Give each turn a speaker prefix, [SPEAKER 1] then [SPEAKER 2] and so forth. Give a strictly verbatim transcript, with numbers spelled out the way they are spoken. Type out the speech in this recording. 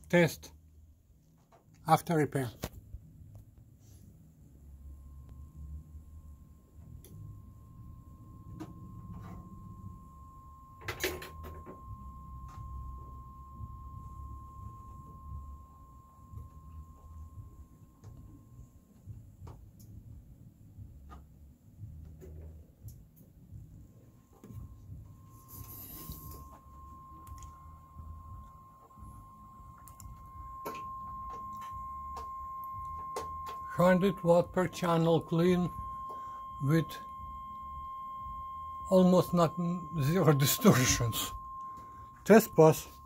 [SPEAKER 1] Test after repair. one hundred watt per channel clean with almost not zero distortions. Test pass.